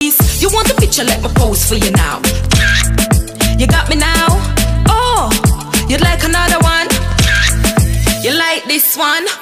You want a picture, let me pose for you now. You got me now. Oh, you'd like another one? You like this one?